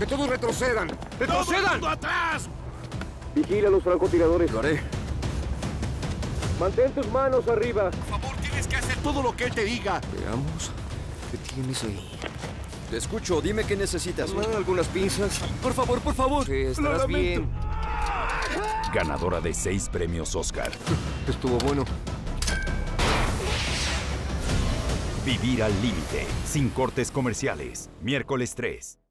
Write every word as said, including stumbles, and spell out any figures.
¡Que todos retrocedan! ¡Retrocedan! ¡Todo atrás! Vigila a los francotiradores. Lo haré. Mantén tus manos arriba. Por favor, tienes que hacer todo lo que él te diga. Veamos. ¿Qué tienes ahí? Te escucho, dime qué necesitas. Ah, ¿algunas pinzas? Por favor, por favor. Sí, estarás lamento. bien. Ganadora de seis premios Oscar. Estuvo bueno. Vivir al límite, sin cortes comerciales. Miércoles tres.